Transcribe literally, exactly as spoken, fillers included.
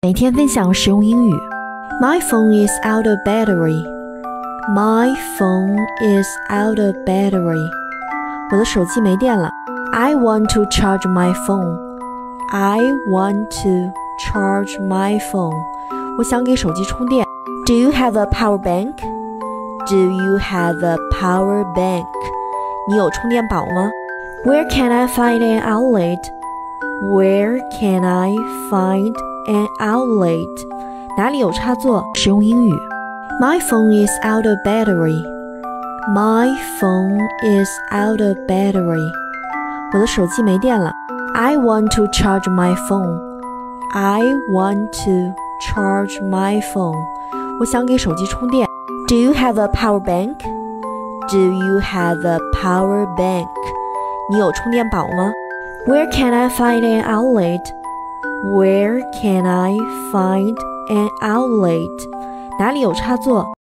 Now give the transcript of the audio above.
每天分享实用英语。My phone is out of battery. My phone is out of battery. 我的手机没电了。I want to charge my phone. I want to charge my phone. 我想给手机充电。Do you have a power bank? Do you have a power bank? 你有充电宝吗？ Where can I find an outlet? Where can I find an outlet? 哪里有插座？实用英语。My phone is out of battery. My phone is out of battery. 我的手机没电了。I want to charge my phone. I want to charge my phone. 我想给手机充电。Do you have a power bank? Do you have a power bank? 你有充电宝吗？ Where can I find an outlet? Where can I find an outlet? 哪里有插座？